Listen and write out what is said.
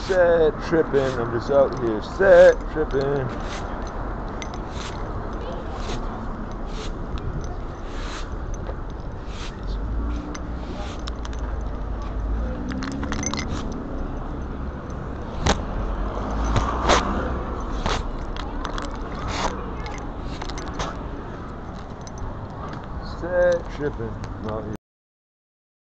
Set tripping. I'm just out here set tripping. Set tripping. I'm out here.